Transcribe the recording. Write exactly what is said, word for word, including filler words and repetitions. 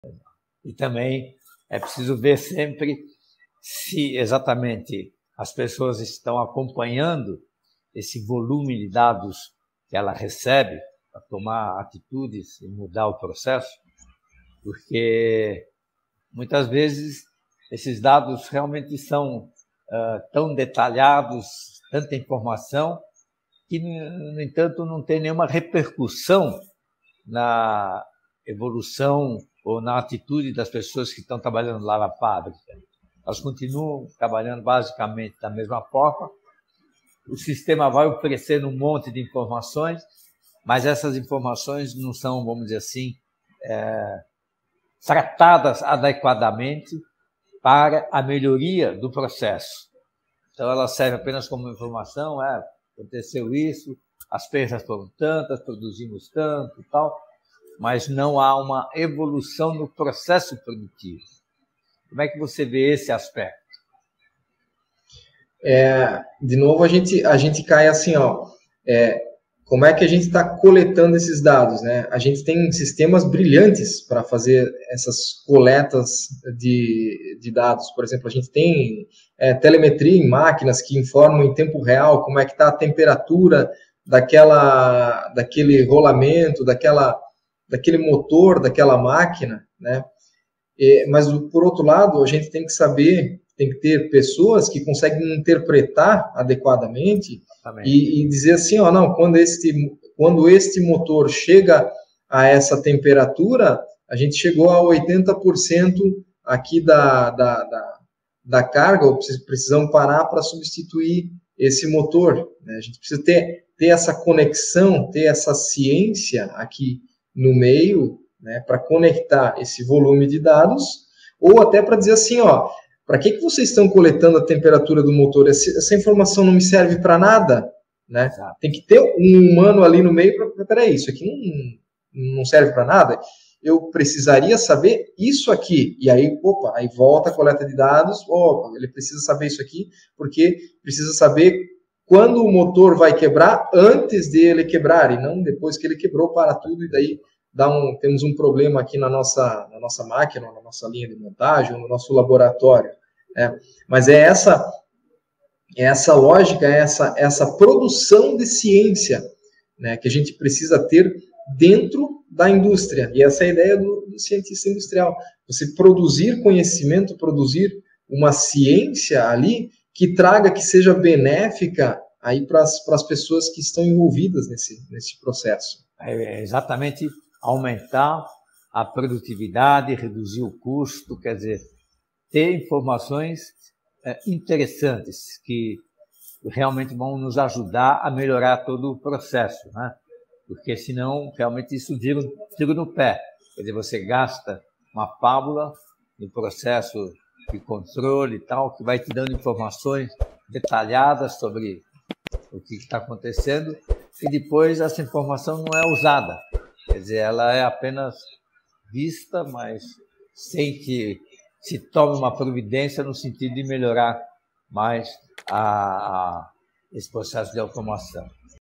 E também é preciso ver sempre se exatamente as pessoas estão acompanhando esse volume de dados que ela recebe para tomar atitudes e mudar o processo, porque muitas vezes esses dados realmente são uh, tão detalhados, tanta informação, que, no entanto, não tem nenhuma repercussão na evolução ou na atitude das pessoas que estão trabalhando lá na fábrica. Elas continuam trabalhando basicamente da mesma forma, o sistema vai oferecendo um monte de informações, mas essas informações não são, vamos dizer assim, é, tratadas adequadamente para a melhoria do processo. Então, ela serve apenas como informação, é, aconteceu isso, as perdas foram tantas, produzimos tanto e tal, mas não há uma evolução no processo produtivo. Como é que você vê esse aspecto? É, de novo, a gente, a gente cai assim, ó, é, como é que a gente está coletando esses dados, né? A gente tem sistemas brilhantes para fazer essas coletas de, de dados. Por exemplo, a gente tem é, telemetria em máquinas que informam em tempo real como é que está a temperatura daquela, daquele rolamento, daquela, daquele motor, daquela máquina, né? E, mas, por outro lado, a gente tem que saber, tem que ter pessoas que conseguem interpretar adequadamente e, e dizer assim, ó, não, quando este, quando este motor chega a essa temperatura, a gente chegou a oitenta por cento aqui da, da, da, da carga, ou precisamos parar para substituir esse motor, né? A gente precisa ter, ter essa conexão, ter essa ciência aqui no meio, né, para conectar esse volume de dados, ou até para dizer assim, ó, para que, que vocês estão coletando a temperatura do motor? Essa, essa informação não me serve para nada, né? Exato. Tem que ter um humano ali no meio para, peraí, isso aqui não, não serve para nada. Eu precisaria saber isso aqui, e aí, opa, aí volta a coleta de dados, opa, ele precisa saber isso aqui, porque precisa saber quando o motor vai quebrar antes dele quebrar, e não depois que ele quebrou, para tudo, e daí dá um, temos um problema aqui na nossa, na nossa máquina, na nossa linha de montagem, no nosso laboratório. Né? Mas é essa, é essa lógica, é essa, essa produção de ciência, né, que a gente precisa ter dentro da indústria. E essa é a ideia do, do cientista industrial. Você produzir conhecimento, produzir uma ciência ali que traga, que seja benéfica aí para as pessoas que estão envolvidas nesse, nesse processo. É exatamente aumentar a produtividade, reduzir o custo, quer dizer, ter informações é, interessantes que realmente vão nos ajudar a melhorar todo o processo, né? Porque senão realmente isso vira um tiro no pé. Quer dizer, você gasta uma fábula no processo de controle e tal, que vai te dando informações detalhadas sobre o que está acontecendo, e depois essa informação não é usada. Quer dizer, ela é apenas vista, mas sem que se tome uma providência no sentido de melhorar mais a, a, esse processo de automação.